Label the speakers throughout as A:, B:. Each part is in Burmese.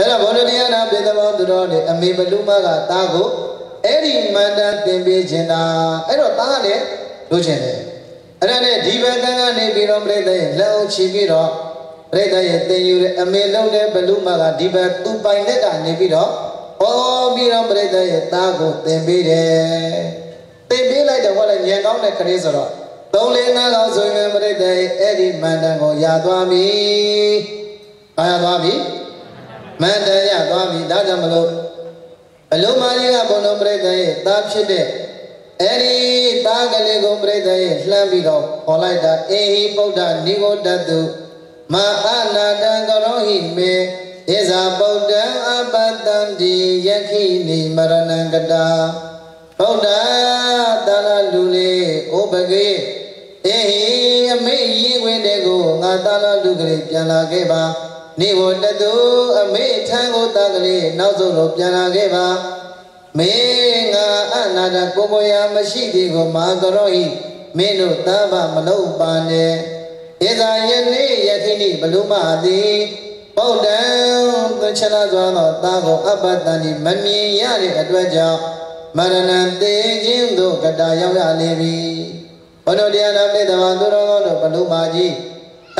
A: Ela Bonodiana Bedama Durone, a Mabelumaga Tago, Eddie Manda Timbijina, Ero Tane, Lugene. And then Divanga Nebiro Breda, Lao Chibiro, Breda, the Amelone Belumaga, Diva, Tupainega, Nebiro, oh, Biro Breda, Tago, Timbide. They be like the one in Yangon Cresoro. Don't let also remember the Eddie Mandango Yadwami. Ayadwami? Manda Yadwami, Dajamalo. Hello, Maria Bonombre, Tapshide. Eddie Tagalego Breda, Lambido, Olaida, Ehi Boda, Nigo Dadu. Maana Dangarohi me is a Boda Abadandi Yakini Maranangada. Boda Dala Lule, Obage. Eh, me when they go, Natala Lugre, Piana Geba, Nivo Dadu, a me tango Dagli, Nazo Piana Geba, me another Boboya Mashidi, Magaroi, Meno Tava, Malo Bane, Eza Yene Yakini, Baluma, the bow down the Chalazano, Tago, Abatani, Mami, Yari, Adwaja, Maranante, Jindo, Gadaya Levi. Bonodiana made the Manduro, Palumaji.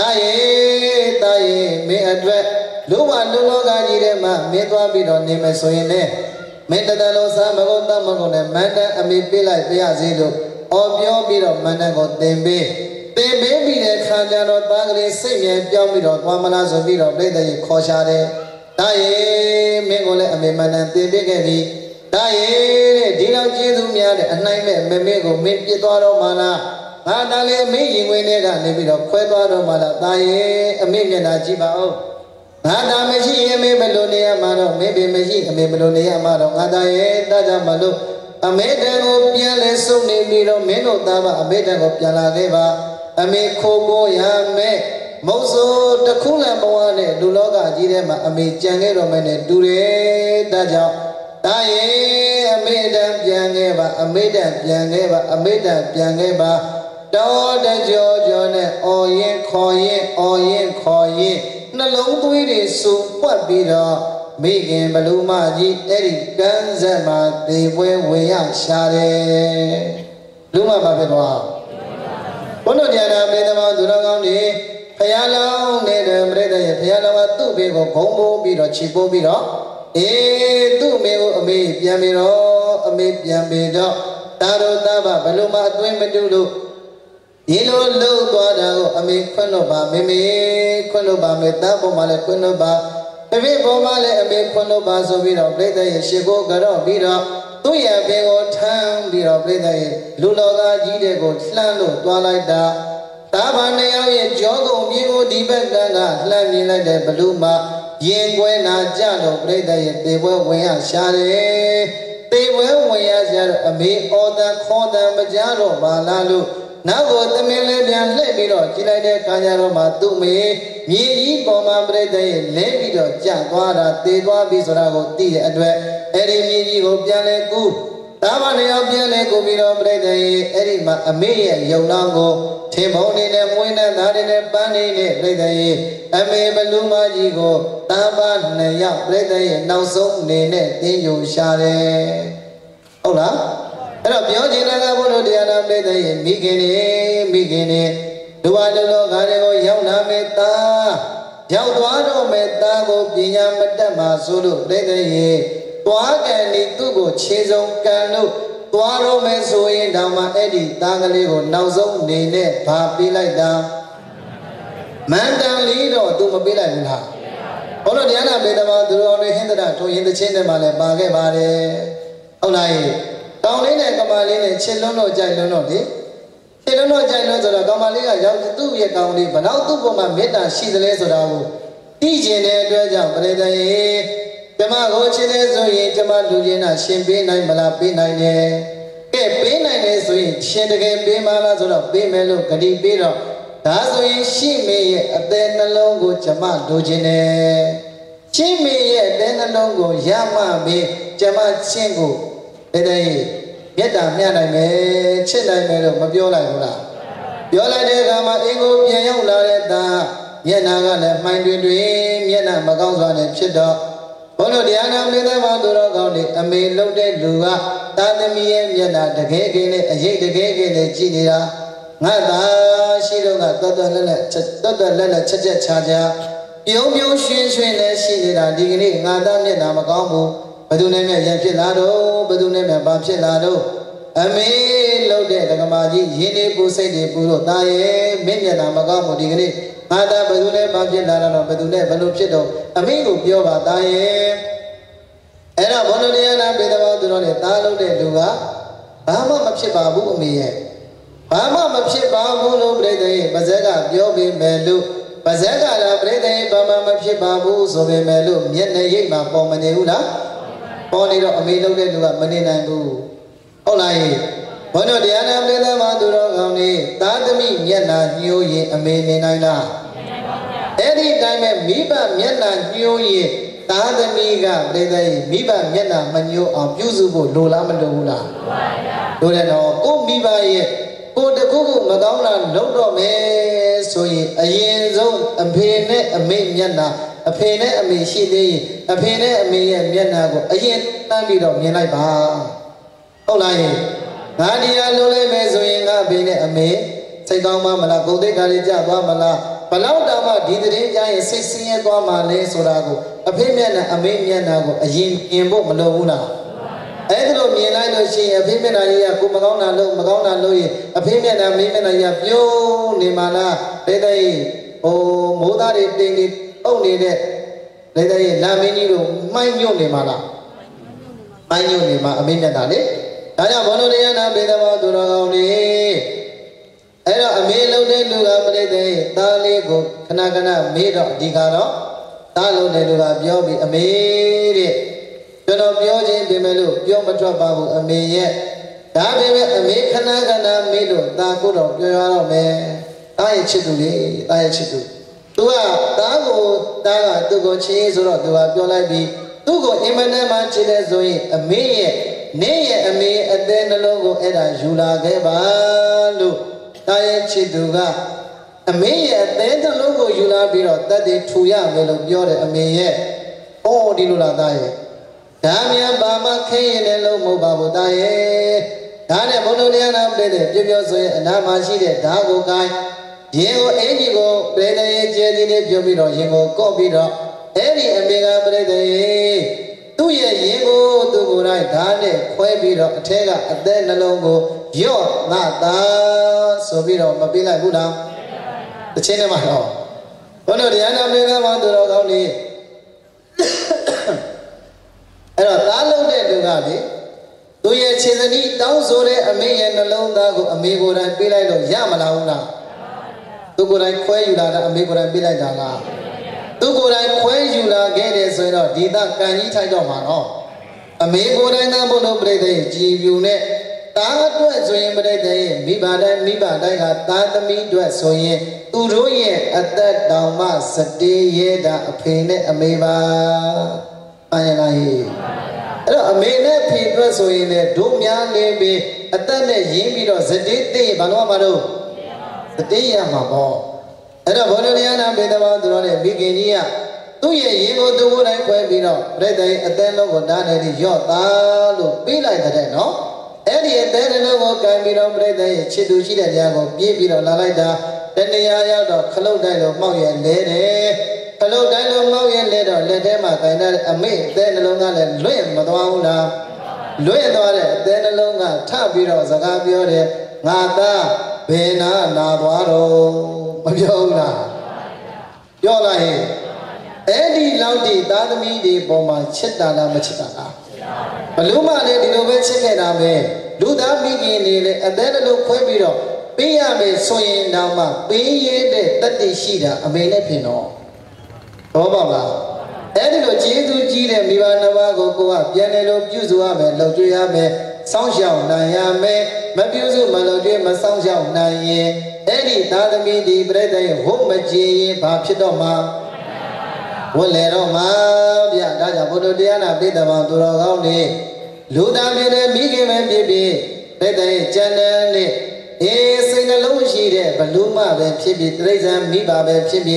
A: Taye, may address Luma Luloga Jirema, Medwa Bido, Nemesoine, Metadalo Samagota Magone, Manda, and maybe like Piazido, or Bio Bido, Manago, Dembe. They may be the Kandano Bagri, singing Piamido, Wamanazo Bido, Breda, Koshade. Taye, Megole, and Meman, they began. Taye, Dino Jidumia, and Nime, Memego, Mipitoro Mana, Nadale, making Winega, Nebido, Quedo Mala, Taye, a million Ajibao. Nada Meji, Mebelonia Mano, maybe Meji, Mebelonia Mano, Nadae, Dajamalo, a maiden of Piale, so Nebido, Meno Dava, a maiden of Piala Neva, a me Kobo Yame, Mozo, the Kula Moane, Duloga, Jirema, a me Jangero Mene, Dure, Daja. Taye, a maiden Piangeva, a maiden Piangeva, a maiden Piangeva, Daughter Georgione, Oyen, Koye, Nalong Twitty, so what be the Megan Balumaji, Eddie Ganzama, they we are Shade Luma Babedwa. One of the other made about Duragoni, Payala, Neda, Breda, Payala, two people, Combo, Bido, Chipo, Bido. Eh, tu me, Piamiro, a me, Piamido, Taro Daba, Baluma, Twimedulu. Yellow low guada, a me, Quenoba, Mimi, Quenoba, Metabo, Male, Quenoba, Maybe Bomale, a me, Quenoba, so we don't play the Shigo, Garo, Bida, Tuya, Bego, Tam, Bida, play the Luloga, Gidego, Slando, Twalaida, Tabanea, Jogo, Migo, Dibanga, Lami like the Baluma. Yenguena Jalo, Breda, they were where Shade. They were where Jalo, a me order called them Majaro, Balalu. Now go the Millennium Lebido, Chile, Kanyaro, Matume, Ye, Boma Breda, Lebido, Jaguara, they were Bisorago, T. Edward, Eddie Migo, Pianeku, Tamane of Pianeku, Bido, Breda, Eddie, Amelia, Yolango, Timoni, and Winner, not in a bunny, Breda. I may Baluma Jigo, Taba Naya, Breda, now so Nene, you share. Hola, and a Biogina Bonodiana Breda, Migini, do I know Garego, Yana Meta, Yauano Metago, Pia Matama, Sulu, Breda, Tuak and Nitugo, Chizo, Kanu, Tuaro Meso in Dama Eddie, Tagalego, now so Nene, Papi like that. Mandan Lido, do a Bila. Olo Diana Bedama, do only Hinda to in the Chinamale, Bage Bade. Onai, down in a Kamalin, Chilono Jailono, Chilono Jailos or Kamaliga, young to be a county, but now to go my meta, she the less of our DJ Dredja, Breda, Tamago Chile, Jama Lugina, Shimbe, Malapi, Nine, Pay 9 days to eat, Shinda, Pay Malas or Pay Melo, Kadi Piro. That's why she may then alone go Jama Dojine. She may then alone go Yama be Jama Chingo. Get a man I may, China Melo, Mabiola. Yola de Gama Ego, Yayola, Yenaga, mind dream, Yena Magonza and Chida. ဘုန်းတော်တရားနာမင်းသားမောင်သူတော်ကောင်းတွေအမေလုံးတဲ့လူကသာသမီရဲ့မျက်နှာတကယ်ကင်းနဲ့အရေးတကယ်ကင်းနဲ့ကြည်နေတာငါသာရှိတော့ကတော်တော်လက်လက်ချက်ချက်ချာချာပြုံးပြုံးရွှင်ရွှင်နဲ့ရှိနေတာဒီကနေ့ငါသားမျက်နှာမကောင်းဘူးဘယ်သူနဲ့မှရံဖြစ်လာတော့ဘယ်သူနဲ့မှဘာဖြစ်လာတော့အမေလုံးတဲ့ဒကမာကြီးရင်းနေပူစိတ်တွေပူလို့တာရဲ့မင်းမျက်နှာမကောင်းဘူးဒီကနေ့ငါသားဘယ်သူနဲ့ဘာဖြစ်လာတော့ဘယ်သူနဲ့ဘယ်လိုဖြစ်တော့အမေကိုပြောပါတာရဲ့အဲ့တော့ဘုန်းတော်တရားနာပေသဘောသူတော်နဲ့တားလို့တဲ့လူကဘာမှမဖြစ်ပါဘူးအမေရဲ့ဘာမှမဖြစ်ပါဘူးလို့ပြိတ္တိပါဇက်ကပြောပြီးမယ်လို့ပါဇက်ကလာပြိတ္တိဘာမှမဖြစ်ပါဘူးဆိုပေမဲ့လို့မျက်နှာရိပ်မှာပေါ်မနေဘူးလားပေါ်နေတော့အမေလုပ်တဲ့လူကမနေနိုင်ဘူးဟုတ်လားဘုန်းတော်တရားနာပေသဘောသူတော်ကောင်းနေသာသမီမျက်နှာညှိုးရင်အမေနေနိုင်လားအဲ့ဒီတိုင်းပဲမိဘမျက်နှာညှိုးရင်သာသမီကပြိတ္တိမိဘမျက်နှာမညှိုးအောင်ပြုစုဖို့လိုလားမလိုဘူးလားလိုတယ်နော်ကိုမိဘရဲ့ကိုတခုခုမကောင်းတာလုပ်တော့မယ်ဆိုရင်အရင်ဆုံးအဖေနဲ့အမေမျက်နှာအဖေနဲ့အမေရှိသေးရင်အဖေနဲ့အမေရဲ့မျက်နှာကိုအရင်တန်းပြီးတော့မြင်လိုက်ပါဟုတ်လားငါတရားလုံးလိုက်မယ်ဆိုရင်ငါအဖေနဲ့အမေစိတ်ကောင်းမှမလားဂုဏ်သိက္ခာလေးကျသွားမလားဘလောက်တောင်မှဒီသတင်းကြားရင်စိတ်ဆင်းရဲသွားမှလဲဆိုတာကိုအဖေမျက်နှာအမေမျက်နှာကိုအရင်မြင်ဖို့မလိုဘူးလားအဲ့ဒါလိုမြင်လိုက်လို့ရှိရင်အဖေမျက်နှာကြီးကကိုမကောင်းတာလို့မကောင်းတာလို့ရင်အဖေမျက်နှာမေးမျက်နှာကြီးကပြုံးနေမှလားတဲ့တဲ့မိုးသားတွေတင်နေအုပ်နေတဲ့တဲ့တဲ့လာမင်းကြီးတို့မှိုင်းညွတ်နေမှလားမှိုင်းညွတ်နေမှအမေမျက်နှာလေဒါကြောင့်ဘောလုံးတရားနာပေသဘောသူတော်ကောင်းတွေအဲ့တော့အမေလုံးတဲ့လူကပြိတ္တိသားလေးကိုခဏခဏမေးတော့ဒီကတော့သားလုံးတဲ့လူကပြောပြီးအမေတဲ့ကျွန်တော်ပြောခြင်းပြင်မဲ့လို့ပြောမထွက်ပါဘူးအမေရဲ့ဒါပေမဲ့အမေခဏခဏမေးလို့သားကိုတော့ပြောရတော့မယ်သားရဲ့ချစ်သူလေသားရဲ့ချစ်သူသူကသားကိုသားကသူ့ကိုချစ်ဆိုတော့သူကပြောလိုက်ပြီးသူ့ကိုအင်မတန်မှချစ်တယ်ဆိုရင်အမေရဲ့နေရဲ့အမေအသေးနှလုံးကိုအဲ့ဒါယူလာခဲ့ပါလို့သားရဲ့ချစ်သူကအမေရဲ့အသေးနှလုံးကိုယူလာပြီးတော့တတ်တယ်ထူရမယ်လို့ပြောတယ်အမေရဲ့အော်ဒီလိုလားသားရဲ့ဒါမြန်ဘာမှခင်းရင်လည်းလုံးမဟုတ်ပါဘူးတာရဲ့ဒါနဲ့ဘုန်းတော်တရားနာပြတဲ့ပြောပြောဆိုရင်အနာမရှိတဲ့ဓာကိုကိုင်းရင်ကိုအင်ကြီးကိုပြတဲ့ရဲ့ကျဲစီလေးပြုတ်ပြီးတော့ရင်ကိုကော့ပြီးတော့အဲ့ဒီအမေကပြတဲ့ရဲ့သူ့ရဲ့ရင်ကိုသူ့ကိုယ်တိုင်ဓာနဲ့ခွဲပြီးတော့အထက်ကအသက်နှလုံးကိုယော့ငါသာဆိုပြီးတော့မပေးလိုက်ဘူးလားတချင်းထဲမှာဟောဘုန်းတော်တရားနာပြတဲ့မှာသူတော်ကောင်းနေအဲ့တော့သားလုံးတဲ့လူကလေသူရဲ့ခြေစနီးတောင်းဆိုတဲ့အမေရဲ့နှလုံးသားကိုအမေကိုယ်တိုင်ပေးလိုက်လို့ရမလားဘူးလားသူကိုယ်တိုင်ခွဲယူလာတာအမေကိုယ်တိုင်ပေးလိုက်တာလားသူကိုယ်တိုင်ခွဲယူလာခဲ့တယ်ဆိုရင်တော့ဒီသားကံကြီးထိုက်တော့မှာနော်အမေကိုယ်တိုင်သားဘုလို့ပြိတ္တိကြည်ပြူနဲ့သားအတွက်ဆိုရင်ပြိတ္တိမိဘတိုင်းကသားသမီးအတွက်ဆိုရင်သူတို့ရဲ့အသက်တောင်မှစတေးရဲတာအဖေနဲ့အမေပါပါရလားဟိအဲ့တော့အမေနဲ့ဖေအတွက်ဆိုရင်လည်းဒုများနေပြီးအသက်နဲ့ရင်းပြီးတော့ဇတိသိဘာလို့မှာတော့ဇတိရမှာပေါ့အဲ့တော့ဘောလုံးတရားနာပေသဘောသူတော်နဲ့မိခင်ကြီးကသူ့ရဲ့ရင်ကိုသူ့ကိုယ်တိုင်ခွဲပြီးတော့ပြိတ္တိအသက်လုံးကိုဓာတ်နဲ့ရော့သားလို့ပြီးလိုက်တဲ့နော်အဲ့ဒီအသက်လုံးကိုကန်ပြီးတော့ပြိတ္တိရဲ့ချစ်သူရှိတဲ့တရားကိုပြေးပြီးတော့လာလိုက်တာတဏှာရောက်တော့ခလုတ်တိုင်းလို့မှောက်ရလဲတယ်ခလုတ်တိုင်းလို့မောက်ရင်လဲတော့လက်ထဲမှာခိုင်တဲ့အမေအသေးနှလုံးကလည်းလွင့်မသွားဘူးလားလွင့်သွားတဲ့အသေးနှလုံးကထပြီးတော့စကားပြောတယ်ငါသားဘယ်နာလာသွားတော့မပြောဘူးလားပြောလိုက်ဟဲ့အဲ့ဒီလောက်ဒီသားသမီးတွေပေါ်မှာချစ်တာလားမချစ်တာလားဘလို့မှလည်းဒီလိုပဲချစ်ခဲ့တာပဲလူသားမိခင်တွေလည်းအသေးနှလုံးခွဲပြီးတော့ပေးရမယ်ဆိုရင်တော့မှပေးရတဲ့တတ်သိရှိတာအမေနဲ့ပြင်တော့တော့ပါလားအဲ့ဒီလိုကျေးဇူးကြီးတဲ့မိဘနှစ်ပါးကိုကိုကပြန်တယ်လို့ပြုစုရမယ်လှုပ်ကြွေးရမယ်စောင့်ရှောက်နိုင်ရမယ်မပြုစုမလှုပ်ကြွေးမစောင့်ရှောက်နိုင်ရင်အဲ့ဒီသာသမီဒီပြိတ္တိဟုတ်မကြည်ရင်ဘာဖြစ်တော့မှာဝတ်လေတော့မှာဗျဒါကြောင့်ဘုဒ္ဓတရားနာပိဋကဘာသူတော်ကောင်းနေလူသားဖြစ်တဲ့မိခင်ပဲဖြစ်ဖြစ်ပြိတ္တိကျန်တဲ့နေ့စိတ်နှလုံးရှိတဲ့ဘလူးမပဲဖြစ်ဖြစ်တိရစ္ဆာန်မိဘပဲဖြစ်ဖြစ်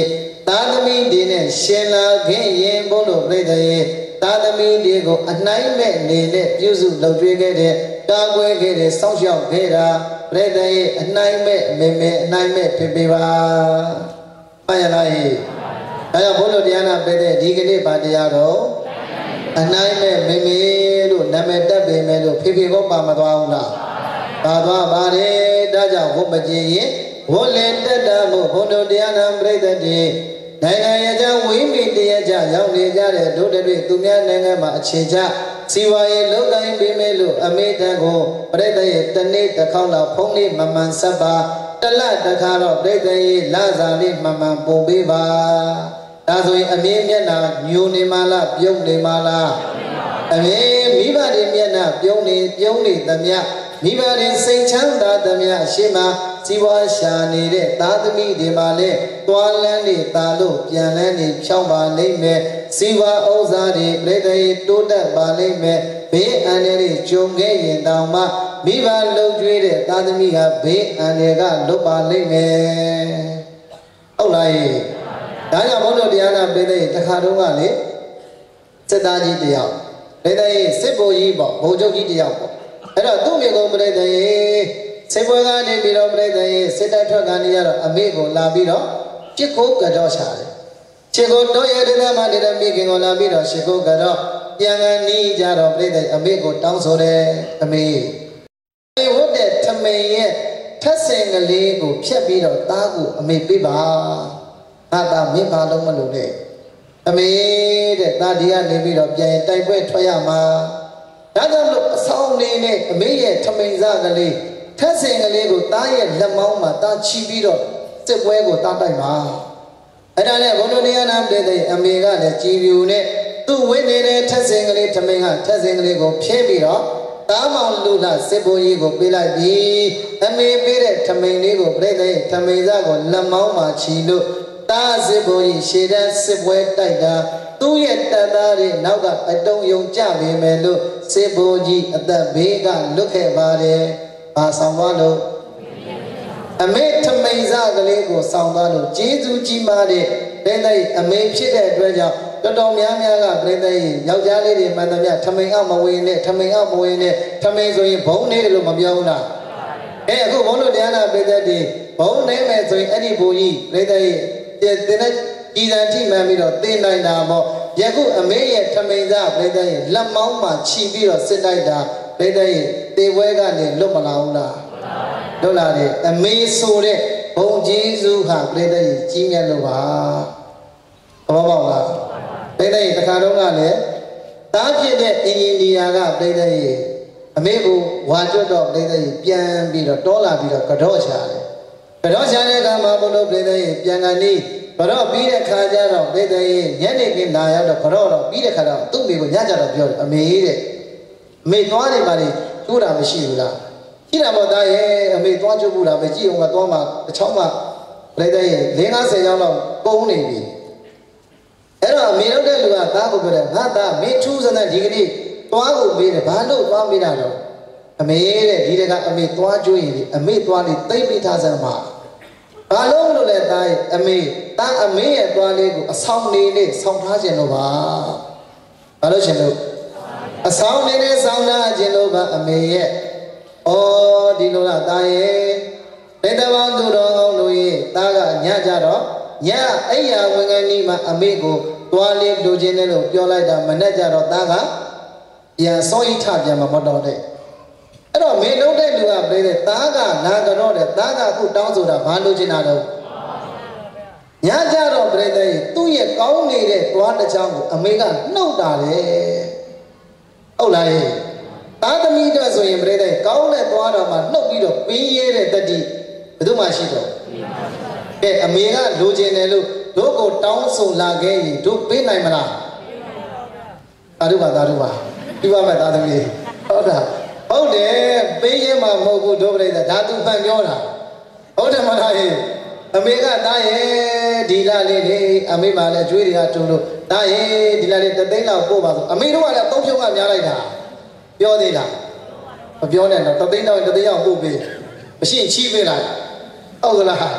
A: သားသမီးတွေနဲ့ရှင်လာခဲ့ရင်ဘုလို့ပြိတ္တရဲ့သားသမီးတွေကိုအနိုင်မဲ့နေနဲ့ပြုစုလုပ်ကျွေးခဲ့တဲ့တာကွယ်ခဲ့တဲ့စောင့်ရှောက်ခဲ့တာပြိတ္တရဲ့အနိုင်မဲ့မေမေအနိုင်မဲ့ဖြစ်ပေပါမှန်ရလားဟဲ့ဒါကြောင့်ဘုလို့တရားနာပြတဲ့ဒီကနေ့ဗာတရားတော့အနိုင်မဲ့မေမေလို့နာမည်တက်ပေမဲ့လို့ဖေဖေကောပါမသွားဘူးလားပါသွားပါတယ်ဒါကြောင့်ဘုမကြည်ရင်ဘုလည်းတက်တာမို့ဘုတို့တရားနာပြိတ္တတွေနိုင်ငံရကြဝိမိတရားကြရောက်နေကြတဲ့ဒုဒတိသူများနိုင်ငံမှာအခြေချစီဝါရေးလောကိုင်းပေးမယ်လို့အမေတန်ကိုပြိတ္တရဲ့တနေ့တစ်ခေါက်လောက်ဖုံးလေးမမှန်ဆက်ပါတလတစ်ခါတော့ပြိတ္တရဲ့လစာလေးမှန်မှန်ပုံပေးပါဒါဆိုရင်အမေမျက်နှာညိုနေမှလားပြုံးနေမှလားအမေမိဘတွေမျက်နှာပြုံးနေသမျှမိဘတွေစိတ်ချမ်းသာသမျှအရှိမစီဝါရှာနေတဲ့သားသမီးတွေမှာလည်းသွားလန်းနေတာလို့ပြန်လန်းနေဖြောင်းပါလိမ့်မယ်စီဝါဥစ္စာတွေပြိတ္တိတိုးတက်ပါလိမ့်မယ်ဘေးအန္တရာယ်ကြုံခဲ့ရင်တောင်မှမိဘလှုပ်ကြွေးတဲ့သားသမီးကဘေးအန္တရာယ်ကလွတ်ပါလိမ့်မယ်ဟုတ်လားဒါကြောင့်ဘုရားတရားနာပြိတ္တိတခါတော့ကလေစစ်သားကြီးတယောက်ပြိတ္တိစစ်ဘိုလ်ကြီးပေါ့ဘုံချုပ်ကြီးတယောက်ပေါ့အဲ့တော့သူ့မိကုံပြိတ္တိစေပွဲကနေပြီးတော့ပြိတ္တိစစ်တပ်ထွက်ကနေရတော့အမေကိုလာပြီးတော့ချစ်ကိုကတော့ရှာတယ်ချစ်ကိုတော့ရတဲ့မှာနေတဲ့မိခင်ကိုလာပြီးတော့ချစ်ကိုကတော့ပြန်ကန်နီးကြတော့ပြိတ္တိအမေကိုတောင်းဆိုတယ်အမေဝတ်တဲ့ထမိန်ရဲ့ထက်စင်ကလေးကိုဖြတ်ပြီးတော့သားကိုအမေပေးပါငါသားမင်းဘာလုံးမလို့လဲအမေတဲ့သားဒီကနေပြီးတော့ပြန်တိုက်ပွဲထွက်ရမှာဒါကြောင့်လို့အဆောင်နေနဲ့အမေရဲ့ထမိန်စားကလေးထက်စင်ကလေးကိုသားရဲ့လက်မောင်းမှာသားချီပြီးတော့စစ်ပွဲကိုသားတိုက်ပါအဲ့ဒါနဲ့ဘုလိုတရားနာပြတဲ့အမေကလည်းကြည်ပြူနဲ့သူ့ဝိနေတဲ့ထက်စင်ကလေးထမိန်ကထက်စင်ကလေးကိုဖြဲပြီးတော့သားမောင်လူလာစစ်ဘိုးကြီးကိုပေးလိုက်ပြီးအမေပေးတဲ့ထမိန်လေးကိုပြိတ္တိထမိန်စားကိုလက်မောင်းမှာချီလို့သားစစ်ဘိုးကြီးရှေ့တန်းစစ်ပွဲတိုက်တာသူ့ရဲ့တပ်သားတွေနောက်ကအတုံးယုံကြပေမဲ့လို့စစ်ဘိုးကြီးအသက်ဘေးကလွတ်ခဲ့ပါတယ်ဘာဆောင်သွားလို့အမေထမိန်စားကလေးကိုဆောင်သွားလို့ကျေးဇူးကြီးမားတဲ့ပြိတ္တိအမေဖြစ်တဲ့အတွက်ကြောင့်တော်တော်များများကပြိတ္တိယောက်ျားလေးတွေမှန်သမျှထမိန်အောင်မဝင်နဲ့ထမိန်အောင်မဝင်နဲ့ထမိန်ဆိုရင်ဘုံနေတယ်လို့မပြောဘူးလားအခုဘုံတို့တရားနာပြိတ္တိဘုံနေမယ်ဆိုရင်အဲ့ဒီဘုံကြီးပြိတ္တိတင်တဲ့ဤတန်ထိမှန်ပြီးတော့တင်နိုင်တာပေါ့ယခုအမေရဲ့ထမိန်စားပြိတ္တိလက်မောင်းမှာခြိပြီးတော့စစ်တိုက်တာပြိတ္တိတေပွဲကနေလွတ်မလာဘူးလားလွတ်လာတယ်အမေဆိုတဲ့ဘုံကျေးဇူးဟာပြိတ္တိကြီးမြတ်လို့ပါဘောပေါက်လားပြိတ္တိတခါတော့ကလည်းတားဖြစ်တဲ့အင်ဂျင်နီယာကပြိတ္တိအမေကိုဝါကျွတ်တော့ပြိတ္တိပြန်ပြီးတော့တောလာပြီးတော့ကတော့ရှာတယ်ကတော့ရှာတဲ့အခါမှာဘုလို့ပြိတ္တိပြန်ကနေကတော့ပြီးတဲ့ခါကျတော့ပြိတ္တိညနေခင်းလာရတော့ကတော့ပြီးတဲ့ခါတော့သူ့မိကိုညကြတော့ပြောတယ်အမေတဲ့အမေသွားနေပါလေကျိုးတာမရှိဘူးလားရှိတာပေါ့သားရဲ့အမေသွားကျိုးဘူးလားပဲကြည့်အောင်ကသွားမှတစ်ချောင်းမှပြိတ္တိ50ရောက်တော့ပုံနေပြီအဲ့တော့အမေတို့တဲ့လူကသားကိုပြောတယ်ငါသားမင်းထူးစမ်းတဲ့ဒီကနေ့သွားကိုမေးတယ်ဘာလို့သွားမေးတာတော့အမေတဲ့ဒီတကအမေသွားကျိုးရင်အမေသွားလေးသိမ့်ပေးထားစမ်းပါဘာလို့လို့လဲသားရဲ့အမေသားအမေရဲ့သွားလေးကိုအဆောင်နေနဲ့ဆောင်းထားခြင်းလို့ပါဘာလို့ရှင်လို့အဆောင်နေနဲ့ဆောင်းထားခြင်းလို့ပါအမေရဲ့ဩဒီလိုလားသားရဲ့တိတ်တပေါင်းသူတော်ကောင်းတို့ရဲ့သားကညကြတော့ညအိယာဝင်ကနေမှအမေကိုသွားလေးလိုချင်တယ်လို့ပြောလိုက်တာမနဲ့ကြတော့သားကပြန်စောဤထပြန်မှာမတော်တဲ့အဲ့တော့မေလုံးတဲ့လူကပြေးတဲ့သားကနာကတော့တဲ့သားကအခုတောင်းဆိုတာဘာလိုချင်တာတော့ညကြတော့ပြေးတဲ့သူ့ရဲ့ကောင်းနေတဲ့သွားတစ်ချောင်းကိုအမေကနှုတ်တာလေဟုတ်လားသားသမီးတို့ဆိုရင်ပြေးတဲ့ကောင်းတဲ့သွားတော်မှာနှုတ်ပြီးတော့ပင်းရဲတဲ့တတိဘယ်သူမှရှိတော့ကဲအမေကလိုချင်တယ်လို့တို့ကိုတောင်းဆိုလာခဲ့ရင်တို့ပေးနိုင်မလားသာဓုပါဒီပါမဲ့သားသမီးဟုတ်တာဟုတ်တယ်ပေးရင်မှမဟုတ်ဘူးတို့ပြိတ္တာဒါသူဖန်ပြောတာဟုတ်တယ်မလားအမေကသားရဲ့ဒီလာလေးလေအမေမှလည်းအကျွေးတွေကတူလို့သားရဲ့ဒီလာလေး3သိန်းလောက်ပို့ပါဆိုအမေတို့ကလည်း3ဖြုတ်ကများလိုက်တာပြောသေးလားမပြောနဲ့တော့3သိန်းတော့3သိန်းအောင်ပို့ပေးမရှိရင်ချီးပေးလိုက်ဟုတ်ကလား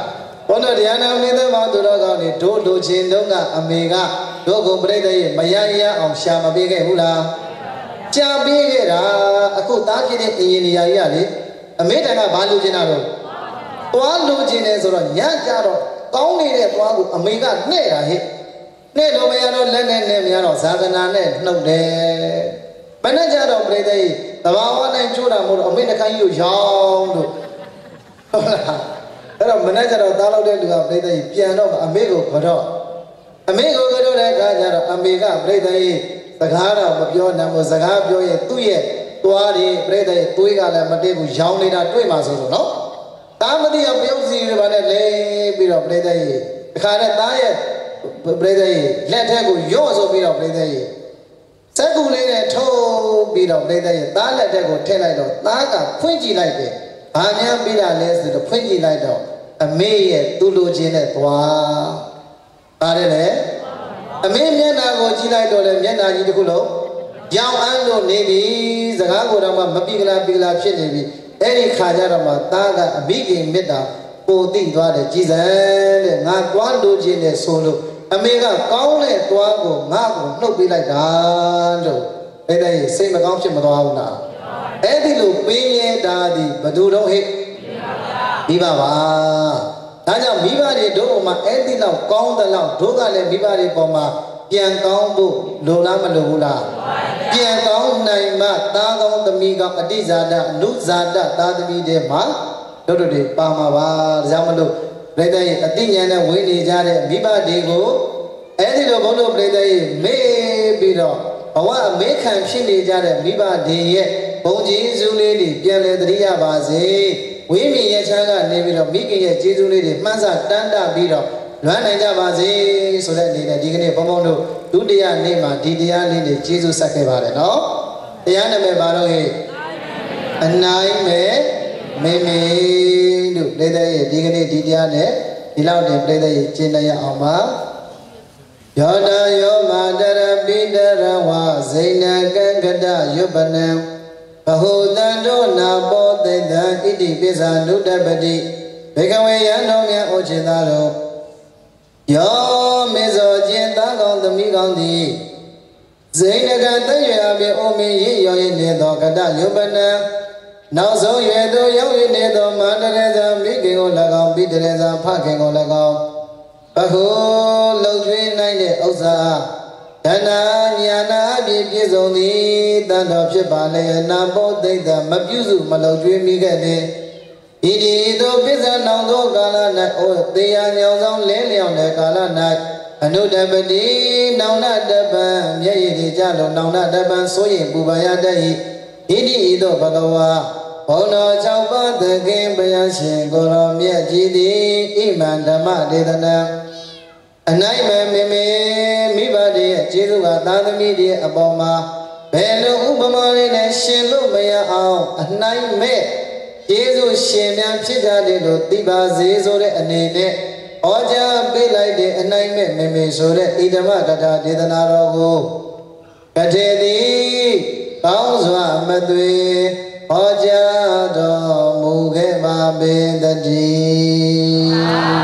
A: ဘောနော်တရားနာမင်းသားသူတော်ကောင်းတွေတို့လူချင်းတုန်းကအမေကတို့ကိုပြိတ္တရဲ့မရရအောင်ရှာမပေးခဲ့ဘူးလားကြာပေးခဲ့တာအခုသားဖြစ်တဲ့အင်ဂျင်နီယာကြီးကလေအမေတန်ကဘာလူချင်းတာတော့သွားလူချင်းတယ်ဆိုတော့ညကြတော့ကောင်းနေတဲ့သွားကိုအမေကနှဲ့တာဟဲ့နှဲ့တော့မရတော့လက်နဲ့နဲ့မရတော့ဇာကနာနဲ့နှုတ်တယ်ဘယ်နဲ့ကြတော့ပြိတ္တရဲ့တဘာဝနဲ့ချိုးတာမဟုတ်တော့အမေတစ်ခါကြီးကိုရောင်းလို့ဟုတ်လားအဲ့တော့မနေ့ကျတော့သားလောက်တဲ့လူကပြိတ္တရဲ့ပြန်တော့အမေကိုကတော့အမေကိုကတော့တဲ့အခါကျတော့အမေကပြိတ္တရဲ့စကားတော့မပြောနိုင်ဘူးစကားပြောရဲ့သူ့ရဲ့သွားတွေပြိတ္တရဲ့သွေးကလည်းမတည့်ဘူးရောင်းနေတာတွေ့မှာဆိုတော့နော်တာမတိအောင်ပြုတ်စီတွေပါနဲ့လဲပြီးတော့ပြိတ္တရဲ့ဒီခါနဲ့သားရဲ့ပြိတ္တရဲ့လက်ထက်ကိုရော့ဆိုပြီးတော့ပြိတ္တရဲ့စက်ကူလေးနဲ့ထိုးပြီးတော့ပြိတ္တရဲ့သားလက်ထက်ကိုထည့်လိုက်တော့သားကဖွင့်ကြည့်လိုက်တယ်ဘာများပြီးတာလဲဆိုတော့ဖွင့်ကြည့်လိုက်တော့အမေရဲ့သူ့လိုချင်တဲ့သွားပါတယ်လေအမေမျက်နှာကိုကြည့်လိုက်တော့လေမျက်နှာကြီးတစ်ခုလုံးရောင်အန်းလို့နေပြီစကားကိုတော့မပိကလာဖြစ်နေပြီအဲ့ဒီခါကျတော့မှသားကအမိခင်မေတ္တာပိုသိသွားတယ်ကြည်စံတဲ့ငါသွားလို့ခြင်းနဲ့ဆိုလို့အမေကကောင်းတဲ့သွားကိုငါ့ကိုနှုတ်ပေးလိုက်တာလို့အဲ့ဒါစိတ်မကောင်းဖြစ်မသွားဘူးလားအဲ့ဒီလိုပေးရတာဒီဘယ်သူတော့ဟဲ့မိဘပါဒါကြောင့်မိဘတွေတို့ပေါ်မှာအဲ့ဒီလောက်ကောင်းတဲ့လောက်တို့ကလည်းမိဘတွေပေါ်မှာပြန်ကောင်းဖို့လိုလားမလိုဘူးလားပြန်ကောင်းနိုင်မှသားကောင်းသမီးကောင်းအတိဇာတအနုဇာတသားသမီးတွေမှာတို့တွေပါမှာပါဒါကြောင့်မလို့ပြိတ္တရဲ့အတိညာနဲ့ဝေးနေကြတဲ့မိဘတွေကိုအဲ့ဒီလိုဘုန်းတော်ပြိတ္တရဲ့မေးပြီးတော့ဘဝအမေခံဖြစ်နေကြတဲ့မိဘတွေရဲ့ဘုံကျေးဇူးလေးတွေပြန်လည်သတိရပါစေဝိမြင်ရချမ်းကနေပြီးတော့မိခင်ရဲ့ကျေးဇူးလေးတွေမှန်းဆတန်းတပြီးတော့လွမ်းနိုင်ကြပါစေဆိုတဲ့အနေနဲ့ဒီကနေ့ဘုံဘုံတို့ဒုတိယနေ့မှာဒီတရားလေးတွေကျေးဇူးဆက်ခဲ့ပါတယ်နော်တရားနာမည်ပါတော့ဟဲ့အနိုင်မဲ့မေမေတို့ပြိတ္တရဲ့ဒီကနေ့ဒီတရားနဲ့ဒီလောက်တင်ပြိတ္တရဲ့ကျင့်ရအောင်ပါယောတယောမာတရပိတရဝဇိဏကံကတယုပနံဘဟုတံတို့နာဘောသိတံဣတိပိစ္ဆာနုတ္တပတိဘေကဝေယံတော်မြတ်ဩချင်သာတော်ယောမေဇောခြင်းသားကောင်းသမီးကောင်းသည်ဇိဏကံတရွေအပြင်အိုမင်းရည်ရော်ရည်နေသောကတယုပနံနောက်ဆုံးရွယ်သို့ရောက်ရည်နေသောမာတရေဇာမိခင်ကို၎င်းပိတရေဇာဖခင်ကို၎င်းဘဟုလှုပ်ထွေးနိုင်တဲ့ဥစ္စာဒနာညာနာအပြည့်ပြည့်စုံသည်တန်တော်ဖြစ်ပါလေနာဘောသိတ္တမပြုစုမလှုပ်ထွေးမိခဲ့သည်ဣတိသောပစ္ဆနောင်သောကာလ၌အိုသေယညောင်ဆောင်လဲလျောင်တဲ့ကာလ၌အနုတ္တပတိနောင်နာတပံမျက်ရည်တွေကြလို့နောင်နာတပံဆိုရင်ပူပန်ရတတ်၏ဣတိဤသို့ဘဂဝါဘုံတော်၆ပါးသခင်ဘုရားရှင်ကိုရောမြတ်ကြီးသည်ဣမံဓမ္မဒေသနာအနိုင်မဲ့မေမေမိဘတွေရဲ့ကျေးဇူးကသာသမီတွေအပေါ်မှာဘယ်လိုဥပမာလေးနဲ့ရှင်လို့မရအောင်အနိုင်မဲ့ကျေးဇူးရှင်များဖြစ်ကြတယ်လို့သိပါစေဆိုတဲ့အနေနဲ့ဩကြားပေးလိုက်တဲ့အနိုင်မဲ့မေမေဆိုတဲ့ဣဓမ္မကထာဒေသနာတော်ကိုကထေသည်ကောင်းစွာမသွေဟောကြားတော်မူခဲ့ပါပေတည်း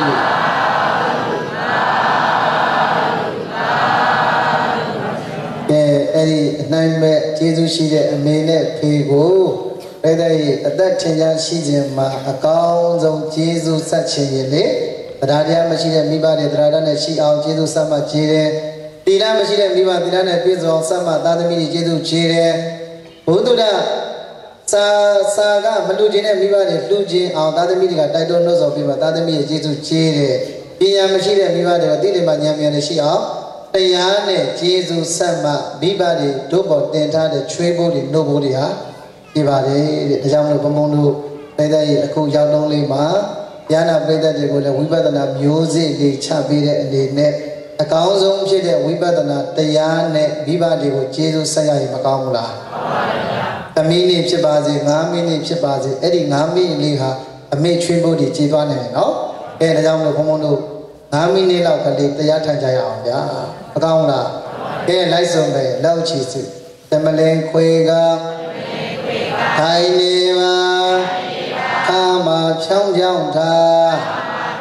A: အဲ့ဒီအနိုင်မဲ့ကျေးဇူးရှိတဲ့အမေနဲ့ဖေကိုအဲ့ဒါကြီးအသက်ထင်ရှားရှိခြင်းမှာအကောင်းဆုံးကျေးဇူးဆက်ခြင်းရင်လေတရားတရားမရှိတဲ့မိဘတွေတရားတရားနဲ့ရှိအောင်ကျေးဇူးဆက်မှကျေးတယ်တိရမရှိတဲ့မိဘတိရနဲ့ပြည့်စုံအောင်ဆက်မှသာသမီတွေကျေးဇူးကျေးတယ်ဘုဒ္ဓစာကမလူခြင်းတဲ့မိဘတွေလှူခြင်းအောင်သာသမီတွေကတိုက်တွန်းနှုတ်ဆော်ပြီးမှသာသမီရဲ့ကျေးဇူးကျေးတယ်ပညာမရှိတဲ့မိဘတွေကတိတိမှဉာဏ်ဉာဏ်ရှိအောင်တရားနဲ့ကျေးဇူးဆက်မှမိဘတွေတို့ပေါ်တင်ထားတဲ့ချွေးဖို့တွေနှုတ်ဖို့တွေဟာပြပါတယ်တဲ့ဒါကြောင့်မလို့ဘုံဘုံတို့ပြိတ္တရဲ့အခုရောက်တော့လေးမှာဉာဏပြိတ္တတွေကိုလည်းဝိပဿနာမျိုးစေ့လေးချပေးတဲ့အနေနဲ့အကောင်းဆုံးဖြစ်တဲ့ဝိပဿနာတရားနဲ့မိဘတွေကိုကျေးဇူးဆက်ရရင်မကောင်းဘူးလားမှန်ပါဗျာအမိနစ်ဖြစ်ပါစေ9မိနစ်ဖြစ်ပါစေအဲ့ဒီ9မိနစ်လေးဟာအမေချွေးဖို့တွေကျေးသွားနိုင်တယ်နော်အဲဒါကြောင့်မလို့ဘုံဘုံတို့9မိနစ်လောက်ကလေးတရားထိုင်ကြရအောင်ဗျာမကောင်းလားကဲလိုက်ဆုံးပဲလောက်ချီစုတမလင်ခွေကထိုင်နေပါခါမှာဖြောင်းဖြောင်းထား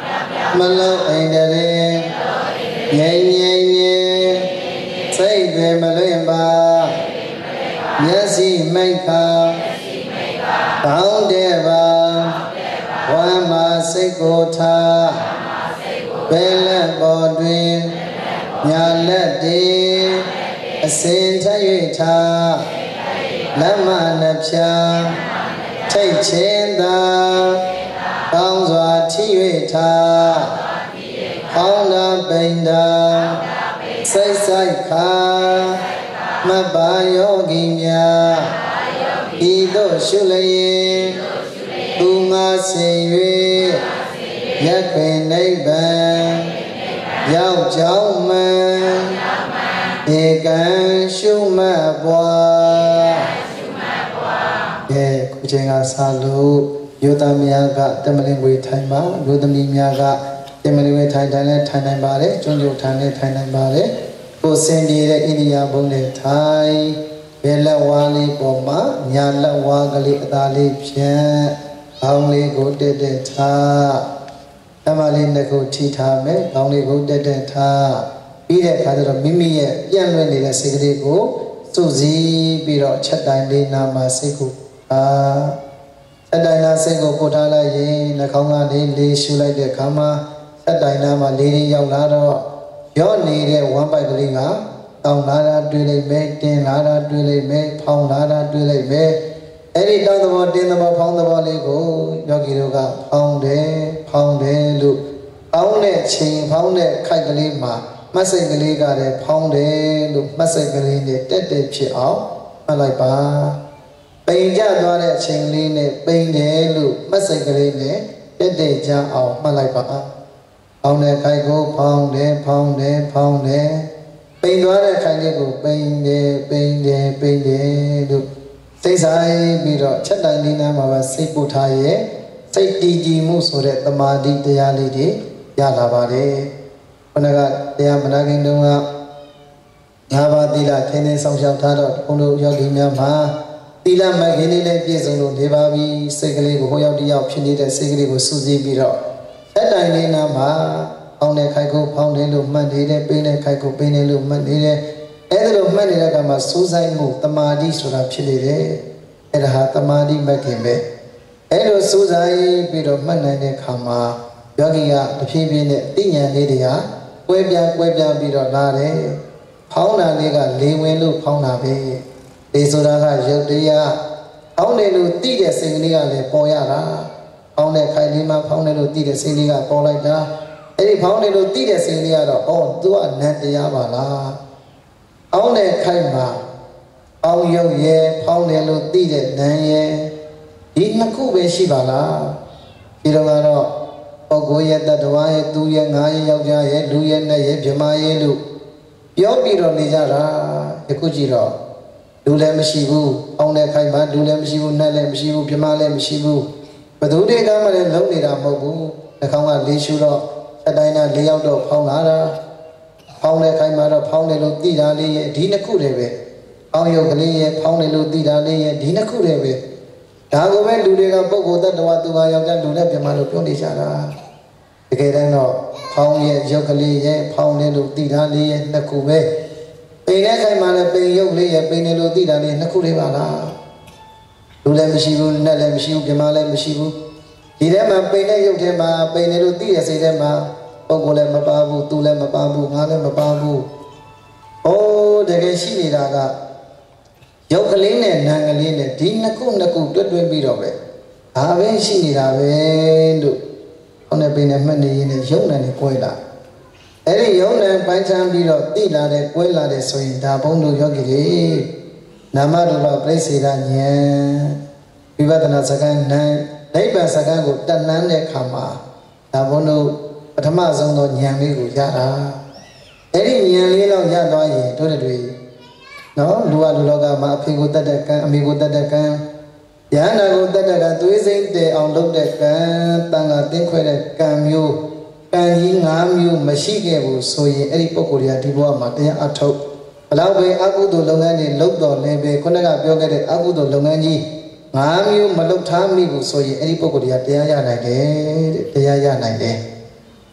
A: မလုံးအိမ်တည်းငြိမ်ငြိမ်နေစိတ်တွေမလွင့်ပါမျက်စိမိတ်ခါကောင်းတဲ့ပါဝမ်းမှာစိတ်ကိုထားဘယ်လက်ပေါ်တွင်ညာလက်တည်အစဉ်ထ၍ထားလက်မနှဖြာထိတ်ချင်းသာကောင်းစွာထိ၍ထားကောင်းတာပိန်တာစိတ်ဆိုင်ခါမတ်ပါယောဂီများဤသို့ရှုလျင်သူငါစင်၍ရက်ပင်နိဗ္ဗာန်ရောက်ကြောင်းမှန်ဧကံရှုမှတ်ပွားကဲခုချိန်ကစလို့ယောသားများကတမလင်ဝေထိုင်ပါယောသမီးများကတမလင်ဝေထိုင်တိုင်းလဲထိုင်နိုင်ပါတယ်ကျွန်းကျုပ်ထိုင်လဲထိုင်နိုင်ပါတယ်ကိုစင်ပြေတဲ့အိန္ဒိယဘုံနဲ့ထိုင်ဘယ်လက်ဝါးလေးပေါ်မှာညာလက်ဝါးကလေးအသာလေးဖြန့်ခေါင်းလေးကိုတက်တက်ထားတမလေးနှစ်ခုထိထားမယ်ခေါင်းလေးကိုတက်တက်ထားပြီးတဲ့အခါကျတော့မိမိရဲ့ပြန့်လွင့်နေတဲ့စိတ်ကလေးကိုစုစည်းပြီးတော့ချက်တိုင်းလေးနာမှာစိတ်ကိုချက်တိုင်းနာစိတ်ကိုပို့ထားလိုက်ရင်နှာခေါင်းကနေလေးရှူလိုက်တဲ့အခါမှာချက်တိုင်းနာမှာလေးလေးရောက်လာတော့ရော့နေတဲ့ဝမ်းပိုက်ကလေးကတောင်းလာတာတွေ့လိုက်မယ်တင်းလာတာတွေ့လိုက်မယ်ဖောင်းလာတာတွေ့လိုက်မယ်အဲ့ဒီတောင်းသဘောတင်းသဘောဖောင်းသဘောလေးကိုယောဂီတို့ကဖောင်းတယ်လို့ဖောင်းတဲ့ချိန်ဖောင်းတဲ့ခိုက်ကလေးမှာမှတ်စိတ်ကလေးကလည်းဖောင်းတယ်လို့မှတ်စိတ်ကလေးနဲ့တက်တက်ဖြစ်အောင်မှတ်လိုက်ပါပိန်ကြသွားတဲ့အချိန်လေးနဲ့ပိန်တယ်လို့မှတ်စိတ်ကလေးနဲ့တက်တက်ကြအောင်မှတ်လိုက်ပါဖောင်းတဲ့ခိုက်ကိုဖောင်းတယ်ပိန်သွားတဲ့ခိုက်လေးကိုပိန်တယ်လို့စိတ်ဆိုင်ပြီးတော့ချက်တိုင်းလေးနားမှာပဲစိတ်ပို့ထားရဲ့စိတ်တည်ကြည်မှုဆိုတဲ့တမာတိတရားလေးတွေရလာပါတယ်ခொနကတရားမနာခင်တုန်းကငါးပါးသီလခင်းနေဆောင်ရှောက်ထားတော့ဘုန်းတော်ယောဂီများမှာသီလမခင်းလေးနဲ့ပြည့်စုံလို့နေပါပြီစိတ်ကလေးကိုဟိုရောက်တယောက်ဖြစ်နေတဲ့စိတ်ကလေးကိုစုစည်းပြီးတော့ချက်တိုင်းလေးနားမှာဖောင်းတဲ့ခိုက်ကိုဖောင်းတယ်လို့မှတ်နေတယ်ပိန်းတဲ့ခိုက်ကိုပိန်းတယ်လို့မှတ်နေတယ်အဲ့ဒါလို့မှတ်နေတဲ့အခါမှာစိုးဆိုင်မှုတမာတိဆိုတာဖြစ်နေတယ်အဲ့ဒါဟာတမာတိမခင်ပဲအဲ့လိုစိုးဆိုင်ပြီးတော့မှတ်နိုင်တဲ့အခါမှာယောဂီကတဖြည်းဖြည်းနဲ့သိဉာဏ်လေးတွေဟာကွဲပြားပြီးတော့လာတယ်ဖောင်းတာလေးကလေဝင်လို့ဖောင်းတာပဲလေဆိုတာကရုပ်တရားဖောင်းတယ်လို့သိတဲ့စိတ်ကလေးကလည်းပေါ်ရတာဖောင်းတဲ့ခိုင်လေးမှာဖောင်းတယ်လို့သိတဲ့စိတ်လေးကပေါ်လိုက်တာအဲ့ဒီဖောင်းတယ်လို့သိတဲ့စိတ်လေးကတော့သူကနတ်တရားပါလားအောင်းတဲ့ခိုက်မှာအောင်းရုပ်ရဲ့ဖောင်းတယ်လို့သိတဲ့နံရဲ့ဒီနှစ်ခုပဲရှိပါလားဒီတော့ကတော့ပုဂ္ဂိုလ်ရဲ့တ attva ရဲ့သူရဲ့ငါရဲ့ယောက်ျားရဲ့လူရဲ့နတ်ရဲ့ဗြဟ္မာရဲ့လို့ပြောပြီးတော့နေကြတာဒီခုကြည့်တော့လူလည်းမရှိဘူးအောင်းတဲ့ခိုက်မှာလူလည်းမရှိဘူးနတ်လည်းမရှိဘူးဗြဟ္မာလည်းမရှိဘူးဘသူတွေကမှလည်းလုံးနေတာမဟုတ်ဘူးနှာခေါင်းကလေးရှူတော့အတိုင်းသားလေးယောက်တော့ဖောင်းလာတာဖောင်းတဲ့ခိုင်မှာတော့ဖောင်းတယ်လို့သိတာလေးရဲ့ဒီနှစ်ခုတည်းပဲဖောင်းရုပ်ကလေးရဲ့ဖောင်းတယ်လို့သိတာလေးရဲ့ဒီနှစ်ခုတည်းပဲဒါကိုပဲလူတွေကပုဂ္ဂိုလ်တ attva သူကယောက်ျားလူနဲ့ပြန်မလို့ပြောနေကြတာတကယ်တမ်းတော့ဖောင်းရဲ့ရုပ်ကလေးရဲ့ဖောင်းတယ်လို့သိတာလေးရဲ့နှစ်ခုပဲပိန်တဲ့ခိုင်မှာလည်းပိန်ရုပ်လေးရဲ့ပိန်တယ်လို့သိတာလေးနှစ်ခုတည်းပါလားလူလည်းမရှိဘူးနတ်လည်းမရှိဘူးပြန်မလည်းမရှိဘူးဒီထဲမှာပိန်တဲ့ရုပ်ထဲမှာပိန်တယ်လို့သိတဲ့စိတ်ထဲမှာပုဂ္ဂိုလ်လည်းမပါဘူးသူလည်းမပါဘူးငါလည်းမပါဘူး။အိုးတကယ်ရှိနေတာကရုပ်ကလေးနဲ့နာမ်ကလေးနဲ့ဒီနှစ်ခုတွဲပြီးတော့ပဲဒါပဲရှိနေတာပဲလို့ဟောနေပိန်နဲ့မှတ်နေရင်းနဲ့ရုပ်နဲ့ကွဲလာအဲ့ဒီရုပ်နဲ့ပိုင်းခြားပြီးတော့သိလာတဲ့ကွဲလာတဲ့ဆိုရင်ဒါဘုံတို့ယောဂီတွေနာမရူပပြိစေတာဉာဏ်ဝိပဿနာစကားနိဗ္ဗာန်စကားကိုတတ်နှမ်းတဲ့အခါမှာဒါဘုန်းတို့ပထမဆုံးသောဉာဏ်လေးကိုရတာအဲ့ဒီဉာဏ်လေးတော့ရသွားရင်တို့တွေနော်လူဝလူလောကမှာအဖေကိုတတ်တဲ့ကံအမေကိုတတ်တဲ့ကံယန္တာကိုတတ်တဲ့ကံသွေးစိမ့်တဲ့အောင်လုပ်တဲ့ကံတန်ခါတင်းခွဲတဲ့ကံမျိုးကံကြီး၅မျိုးမရှိခဲ့ဘူးဆိုရင်အဲ့ဒီပုဂ္ဂိုလ်တွေကဒီဘဝမှာတရားအထုတ်ဘလောက်ပဲအကုသိုလ်လုပ်ငန်းတွေလုပ်တော်လည်းပဲခုနကပြောခဲ့တဲ့အကုသိုလ်လုပ်ငန်းကြီး၅မျိုးမလုပ်ထားမိဘူးဆိုရင်အဲ့ဒီပုဂ္ဂိုလ်တွေကတရားရနိုင်တယ်တဲ့တရားရနိုင်တယ်ဒါ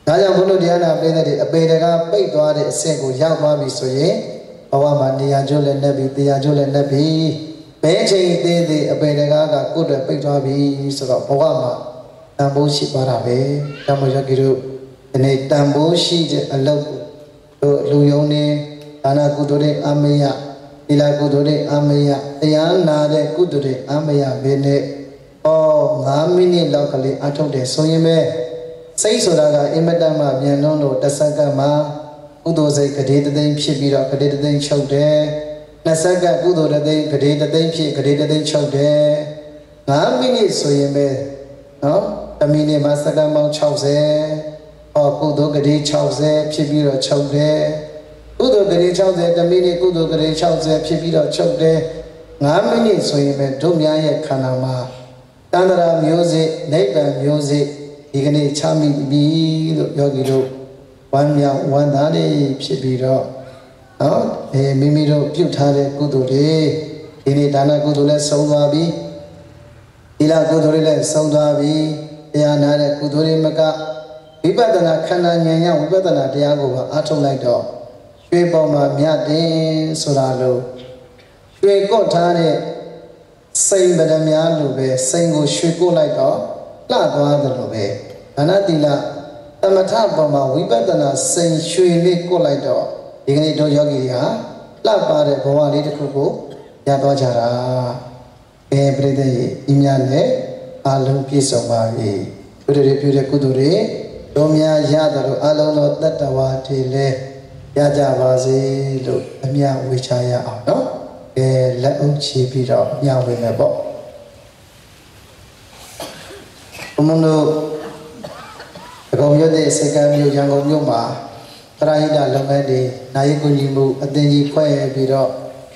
A: ဒါကြောင့်ဘုလို့တရားနာပိတဲ့တဲ့အပေတကပိတ်သွားတဲ့အဆင့်ကိုရောက်သွားပြီဆိုရင်ဘဝမှာနေရာကျိုးလည်းနဲ့ပြီးတရားကျိုးလည်းနဲ့ပြီးဘဲချိန်သေးသေးအပေတကကကိုယ်တွေပိတ်သွားပြီဆိုတော့ဘဝမှာတန်ဖိုးရှိသွားတာပဲ။ဒါမှယောဂီတို့ဒီနေ့တန်ဖိုးရှိတဲ့အလုပ်တို့လူယုံနေဒါနကုသိုလ်တွေအမေယသီလကုသိုလ်တွေအမေယတရားနာတဲ့ကုသိုလ်တွေအမေယပဲနဲ့9မိနစ်လောက်ကလေးအထုတ်တယ်ဆိုရင်ပဲစိတ်ဆိုတာကအင်မတန်မှပြန်လုံးလို့တစ်စက္ကန့်မှာကုသိုလ်စိတ်ကတိတသိန်းဖြစ်ပြီးတော့ကတိတသိန်းချုပ်တယ်2စက္ကန့်ကုသိုလ်တသိန်းကတိတသိန်းဖြစ်ကတိတသိန်းချုပ်တယ်9မိနစ်ဆိုရင်ပဲနော်1မိနစ်မှာစက္ကန့်ပေါင်း60ကုသိုလ်ကတိ60ဖြစ်ပြီးတော့ချုပ်တယ်ကုသိုလ်ကတိ60 1မိနစ်ကုသိုလ်ကတိ60ဖြစ်ပြီးတော့ချုပ်တယ်9မိနစ်ဆိုရင်ပဲတို့များရဲ့ခန္ဓာမှာတန္တရာမျိုးစေ့နိဗ္ဗာန်မျိုးစေ့ဒီကနေ့ချမိပြီလို့ယောဂီတို့ဝမ်းမြောက်ဝမ်းသာတွေဖြစ်ပြီးတော့နော်မိမိတို့ပြုထားတဲ့ကုသိုလ်တွေဒီနေ့ဒါနကုသိုလ်လည်းဆုံးသွားပြီသီလကုသိုလ်တွေလည်းဆုံးသွားပြီတရားနာတဲ့ကုသိုလ်တွေမကဝိပဿနာခန္ဓာဉာဏ်ရောက်ဝိပဿနာတရားကိုပါအားထုတ်လိုက်တော့ရွှေပေါ်မှာမြတ်တယ်ဆိုတာလို့ရွှေကော့ထားတဲ့စိန်ဗဒများလိုပဲစိန်ကိုရွှေကိုလိုက်တော့လှသွားတယ်လို့ပဲဒါနသီလသမထပေါ်မှာဝိပဿနာစိန်ရွှေလေးကိုလိုက်တော့ဒီကနေ့တို့ယောဂီတွေဟာလှပတဲ့ဘဝလေးတစ်ခုကိုရသွားကြတာပြိတ္တရဲ့ဤများနဲ့အလုံးပြည့်စုံပါပြီပြုတဲ့ပြုတဲ့ကုသိုလ်တွေတို့များရတယ်လို့အလုံးသောတတ္တဝါတွေလည်းရကြပါစေလို့အမြဝေချရအောင်နော်လက်အုပ်ချီပြီးတော့ညဝေမယ်ပေါ့ဘုံတို့အကောင်ရွတ်တဲ့စေကံမျိုးရန်ကုန်မြို့မှာပရိဟိတလုပ်ငန်းတွေနိုင်ကူညီမှုအသင်ကြီးဖွဲ့ပြီးတော့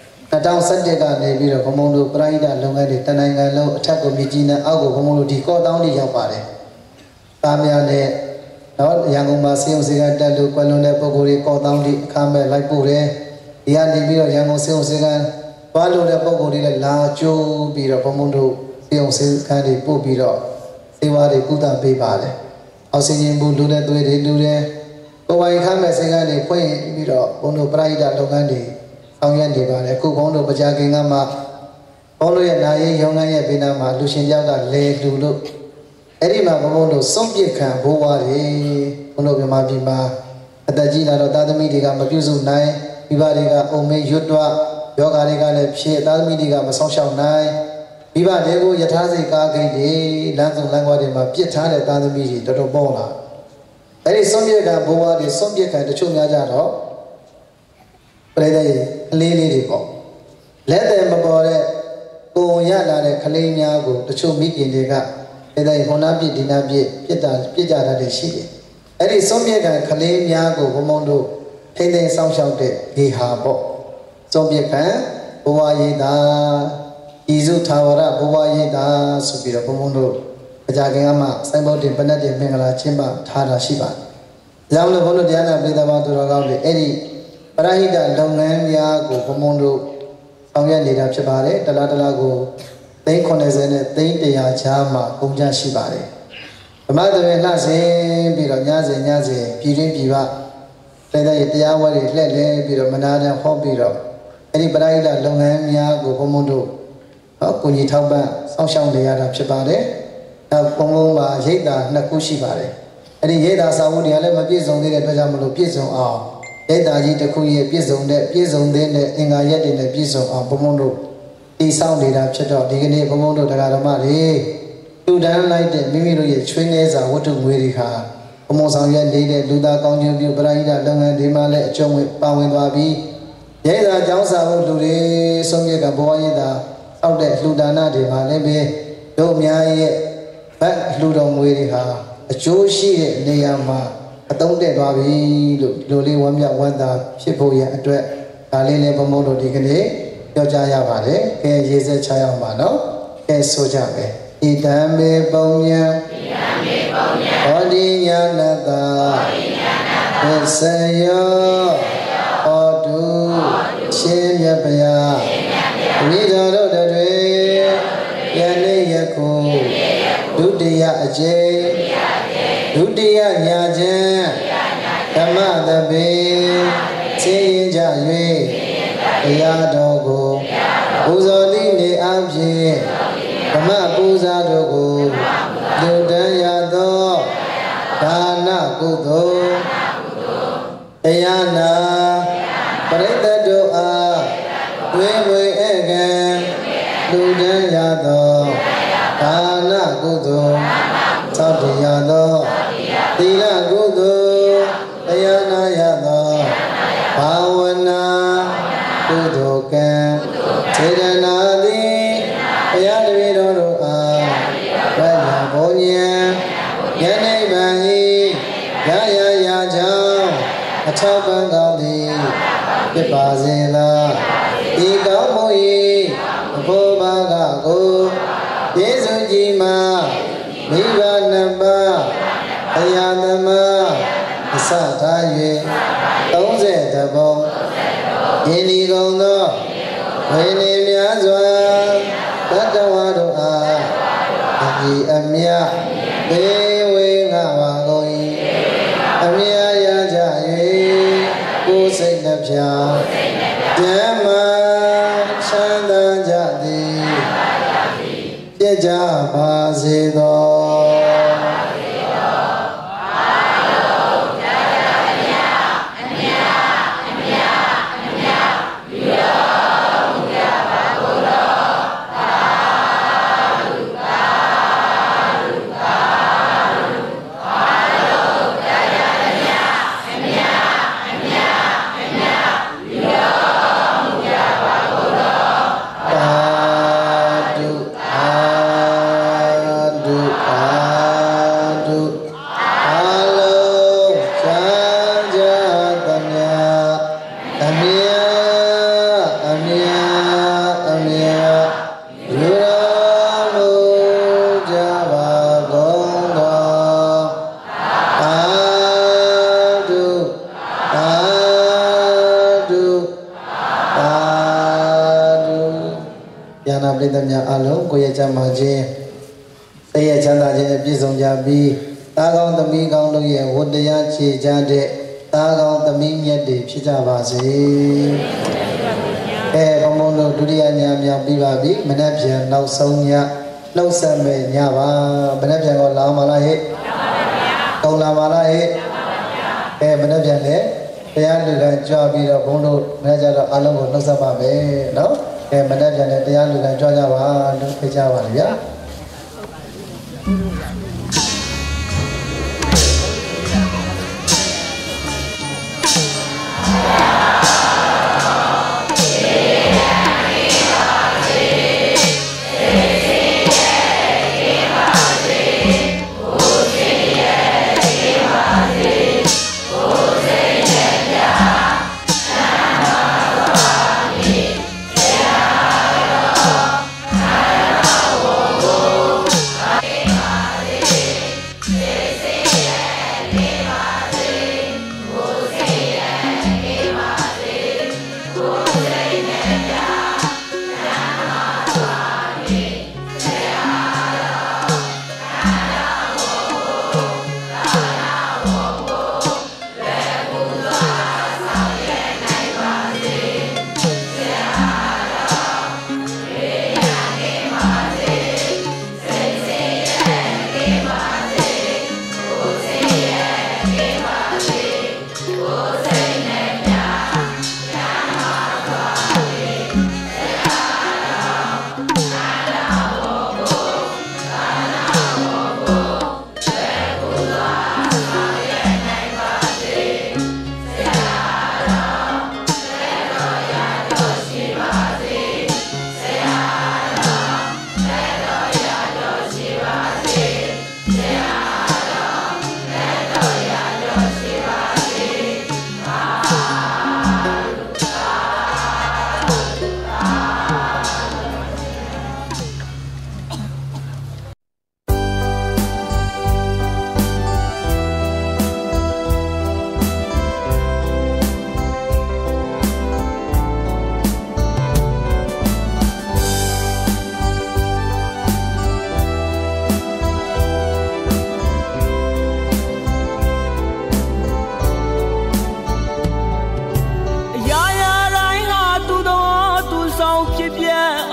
A: 2017ကနေပြီးတော့ဘုံတို့ပရိဟိတလုပ်ငန်းတွေတနိုင်ငံလုံးအထက်ကိုမြကြီးနဲ့အောက်ကိုဘုံတို့ဒီကော့တောင်းတွေရောက်ပါတယ်။သားများနဲ့နော်ရန်ကုန်မှာစေုံစေကတက်လို့ကွယ်လွန်တဲ့ပုဂ္ဂိုလ်တွေကော့တောင်းတွေအခါမဲ့လိုက်ပို့တယ်။ဒီကနေပြီးတော့ရန်ကုန်စေုံစေကဘာလို့တဲ့ပုံကိုယ်တွေလည်းလာကျိုးပြီးတော့ဘုံဘုံတို့စေုံစေကန်းတွေပို့ပြီးတော့စေဝါတွေကုသပေးပါတယ်အောက်ဆီဂျင်ဘူးလူတဲ့သွေးတွေလူတဲ့ကိုယ်ပိုင်ခမ်းမဲ့စေကန်းတွေဖွင့်ပြီးတော့ဘုံတို့ပရိဟိတလုပ်ငန်းတွေဆောင်ရွက်နေပါတယ်အခုဘုံတို့ပကြာကင်ကမှဘုံတို့ရဲ့နာရေးရုံးခန်းရဲ့ဘေးနားမှာလူရှင်ကြောက်ကလေလူလို့အဲ့ဒီမှာဘုံဘုံတို့စွန့်ပစ်ခံဘိုးဝါတွေဘုံတို့မြန်မာပြည်မှာအသက်ကြီးလာတော့သားသမီးတွေကမပြုစုနိုင်မိဘတွေကအုံမေးရွတ်တော့ယောဂါတွေကလည်းဖြစ်သားသမီးတွေကမဆောင်ရှောက်နိုင်မိဘတွေကိုယထာစိတ်ကားခိတ်တွေလမ်းစုံလမ်းကွာတွေမှာပြစ်ထားတဲ့သားသမီးတွေတော်တော်ပေါလာအဲ့ဒီစွန့်ပစ်ကဘိုးဘွားတွေစွန့်ပစ်ခံတချို့များကြတော့ပြိတ္တရဲ့ကလေးလေးတွေပေါ့လက်တယ်မပေါ်တဲ့ကိုယ်ရလာတဲ့ကလေးများကိုတချို့မိခင်တွေကပြိတ္တရဲ့ဟောနာပြစ်ဒီနာပြစ်ပြစ်ကြတာတွေရှိတယ်အဲ့ဒီစွန့်ပစ်ခံကလေးများကိုဘုံဘုံတို့ထိမ့်သိမ်းဆောင်ရှောက်တဲ့ဒီဟာပေါ့စွန့်ပစ်ခံဘဝရည်သာဤစုသာဝရဘဝရည်သာဆိုပြီးတော့ဘုံဘုံတို့အကြခင်ကမှစိုင်းဘုတ်တင်ပနတ်တင်မင်္ဂလာကျင်းပထားတာရှိပါတယ်။ဒါကြောင့်လို့ဘုံတို့တရားနာပရိသတ်ပေါင်းသူတော်ကောင်းတွေအဲ့ဒီပရိဟိတလုပ်ငန်းများကိုဘုံဘုံတို့ဆောင်ရွက်နေတာဖြစ်ပါတယ်။တလားတလားကို390နဲ့300ချားမှကုန်ကြရှိပါတယ်။ဓမ္မသဘင်လှဆင်ပြီးတော့ညစဉ်ပြည်တွင်းပြည်ပတဲ့တရားဝဲတွေလှည့်လဲပြီးတော့မနာတန်ဟောပြီးတော့အဲ့ဒီပရိဟိတလုပ်ငန်းများကိုဘုံဘုံတို့ကိုကြီးထောက်ပံ့စောင့်ရှောက်နေရတာဖြစ်ပါတယ်။နောက်ဘုံဘုံမှာရိတ်တာ2ခုရှိပါတယ်။အဲ့ဒီရိတ်တာစာဝတ်တွေကလည်းမပြည့်စုံသေးတဲ့အတွက်ကြောင့်မလို့ပြည့်စုံအောင်ရိတ်တာကြီးတစ်ခုရဲ့ပြည့်စုံတဲ့အင်္ဂါရက်တွေနဲ့ပြည့်စုံအောင်ဘုံဘုံတို့တည်ဆောက်နေတာဖြစ်တော့ဒီကနေ့ဘုံဘုံတို့တရားဓမ္မတွေတူတန်းလိုက်တဲ့မိမိတို့ရဲ့ချွေးနှဲစာဝတ္ထုငွေတွေဟာဘုံဘုံဆောင်ရွက်နေတဲ့လူသားကောင်းခြင်းပြုပရိဟိတလုပ်ငန်းဒီမှာလည်းအကျုံးဝင်ပါဝင်သွားပြီးရိတ်တာကျောင်းစာဖို့လူတွေဆုံးဖြတ်ကဘဝရိတ်တာအောက်တဲ့လှူဒါနတွေမှာလည်းပဲတို့များရဲ့ဗတ်လှူတော်ငွေတွေဟာအကျိုးရှိတဲ့နေရာမှာအသုံးတည့်သွားပြီလို့ဒီလိုလေးဝမ်းမြောက်ဝမ်းသာဖြစ်ဖို့ရဲ့အတွက်ဒါလေးလည်းဘုံဘုံတို့ဒီကနေ့ပြောကြားရပါတယ်။ကဲရေစက်ချရအောင်ပါနော်။ကဲဆိုကြမယ်။ဣဒံမေပုံညာဟောတိညာနတာသစ္စယောဟောတုရှင်မြတ်ဗျာမိတော်တို့တွေယနေ့ယခုဒုတိယအကျိဒုတိယညာခြင်းပူဇော်သည့်နေအပြင်ဓမ္မပူဇာတို့ကိုလူတန်းရသောဒါနကုသိုလ်တရားနာပရိသတ်တို့အားဝေဝေဧကံလူတန်းရသောဒါနကုသိုလ်သောတရားသောသီလကုသိုလ်တရားနာရသောဘာဝနာကုသိုလ်ကံစေတနာသည်ဘုရားတပည့်တော်တို့အားဗတ္တဘုံဉာဏ်ယနေ့ဗံဤရရရကြောင်းအထောက်ပံ့ကောင်းသည်ဖြစ်ပါစေလားဤကောင်းမှု၏အဖို့ဘာကကိုယေရှုကြီးမှာမိဘနှစ်ပါးအရာသမအစထား၍30ဘုံယင်းဒီကုန်သောဝိနည်းများစွာတတဝါတို့အားအကြည်အမြတ်ပေးဝေငါပါကုန်၏အမြတ်ရကြ၍ကိုယ်စိတ်နှပြကျမ်းမာချမ်းသာကြသည်ပြည့်ကြပါစေသောပရိသတ်များအလုံးကိုယ်ရဲ့ချမ်းသာခြင်းစိတ်ရဲ့ချမ်းသာခြင်းနဲ့ပြည့်စုံကြပြီးသားကောင်းသမီးကောင်းတို့ရဲ့ဝတ္တရားခြေချတဲ့သားကောင်းသမီးမြတ်တွေဖြစ်ကြပါစေဘုံဘုံတို့ဒုတိယညမြောက်ပြီးပါပြီမနေ့ပြန်နောက်ဆုံးညနှုတ်ဆက်မဲ့ညပါမနေ့ပြန်တော့လာမလားဟဲ့ကောင်းလာပါလားဟဲ့မနေ့ပြန်လေတရားလူကကြွပြီးတော့ဘုံတို့မနေ့ကျတော့အလုံးကိုနှုတ်ဆက်ပါမယ်နော်မနေ့ပြန်တဲ့တရားလူကကြွကြပါလို့ဖိတ်ကြပါလေဗျာ
B: Oh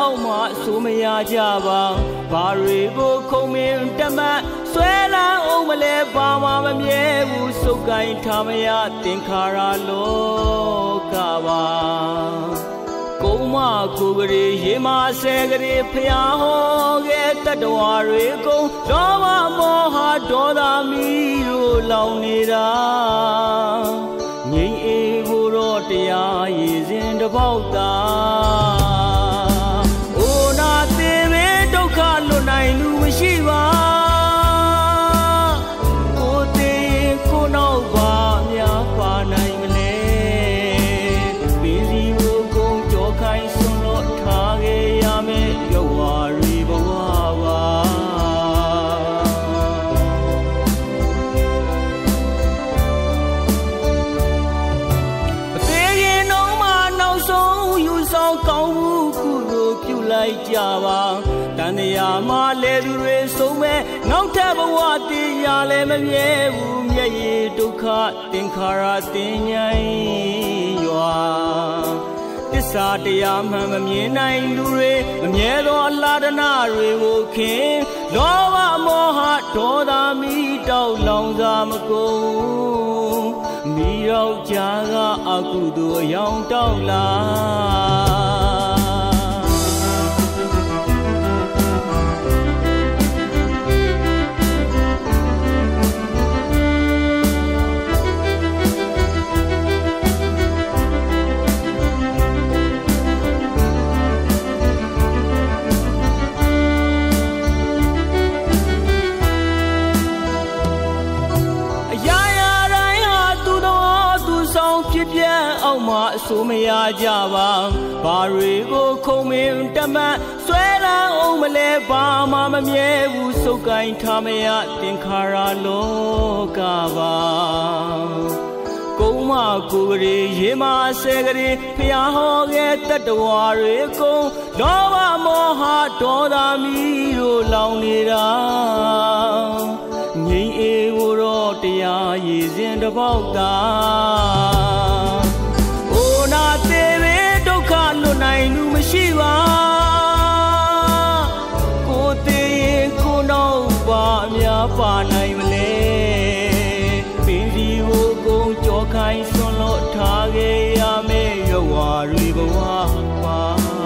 B: အောင်မှဆိုမရကြပါဘာတွေကိုခုံမင်းတမတ်ဆွဲလန်းအောင်မလဲဘာမှမမြဲဘူးစုပ်ကိုင်းထားမရသင်္ခါရလောကပါကုန်းမကိုကလေးရေမဆဲကလေးဖျားဟောခဲ့တတဝါတွေကုန်လောဘမောဟဒေါသမီးတို့လောင်နေတာငြိမ်အေးကိုတော့တရားရည်စဉ်တစ်ပေါက်သာအိုနာသေးပဲဒုက္ခလွတ်နိုင်လူမရှိပါကိုသေးကိုနောက်ပါများပါနိုင်မလဲပင်စီကိုကုန်ကြောခိုင်းစွန့်လို့ထားခဲ့ရမယ်ရုပ်ဝါရီဘဝပါကောင်းမှုကုသိုလ်ပြုလိုက်ကြပါတန်တရားမှာလဲသူတွေဆုံးမဲ့နောက်ထပ်ဘဝတည်ရလဲမမြဲဘူးမျက်ရည်ဒုက္ခသင်္ခါရတင်ញိုင်းရွာသစ္စာတရားမှန်မမြင်နိုင်လူတွေမမြဲသောအလားတနာတွေကိုခင်လောဘမောဟဒေါသမီတောက်လောင်စာမကုန်မိရောက်ကြကအကုသိုလ်အယောင်တောက်လာအောင်မှအဆိုမရကြပါဘာတွေကိုခုံမင်းတမတ်ဆွဲလန်းအောင်မလဲဘာမှမမြဲဘူးစုပ်ကိုင်းထားမရသင်္ခါရလောကပါကုန်းမကိုကလေးရေမဆဲကလေးဖျားဟောခဲ့တတဝါတွေကုန်လောဘမောဟဒေါသမီးတို့လောင်နေတာငြိမ်အေးကိုတော့တရားရည်စဉ်တစ်ပေါက်သာနာသေးပဲဒုက္ခလွတ်နိုင်လူမရှိပါကိုသေးရင်ကိုနောက်ပါအများပါနိုင်မလဲပင်စီကိုကုန်ကြောခိုင်းစွန့်လို့ထားခဲ့ရမယ်ရွဝါရီဘဝပါ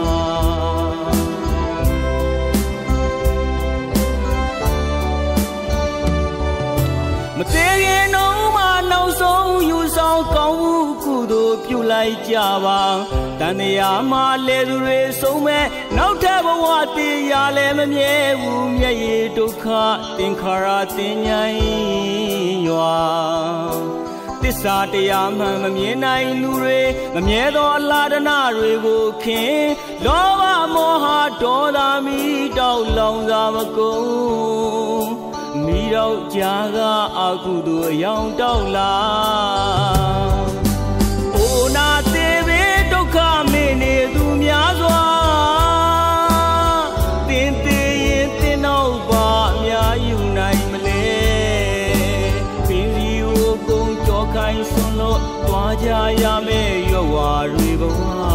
B: မသေးရင်တော့မှနောက်ဆုံးယူဆောင်ကောင်းမှုကုသိုလ်ပြုလိုက်ကြပါတန်တရားမှာလဲသူတွေဆုံးမဲ့နောက်ထပ်ဘဝတည်ရလဲမမြဲဘူးမျက်ရည်ဒုက္ခသင်္ခါရတင်ញိုင်းရွာသစ္စာတရားမှန်မမြင်နိုင်လူတွေမမြဲသောအလားတနာတွေကိုခင်လောဘမောဟဒေါသမီတောက်လောင်စာမကုန်မိတော့ကြာကအကုသိုလ်အယောင်တောက်လာအိုနာသေးပဲဒုက္ခမင်းနေသူများစွာတင်သေးရင်တင်တော့ပါအများယူနိုင်မလဲပင်စီကိုကုန်ကြောခိုင်းစွန့်လို့တွားကြရမယ်ရွဝါရီဘဝ